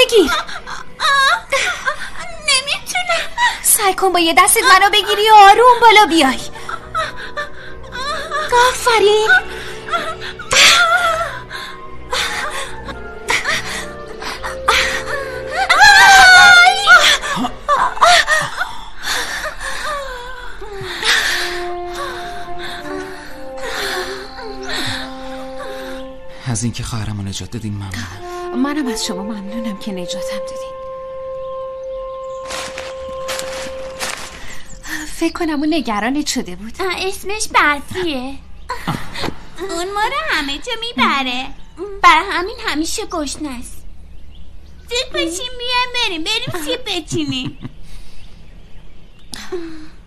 بگیر. نمیتونم. سعی کن با یه دستت منو بگیری و آروم بالا بیای. آفرین. از اینکه خواهرمو نجات دادین ممنونم. منم از شما ممنونم که نجاتم دادین. فکر کنم اون نگرانت شده بود. اسمش برفیه. اون ما رو همه جا میبره، برای همین همیشه گشنه است. زود باشیم بیایم بریم سیب بچینیم.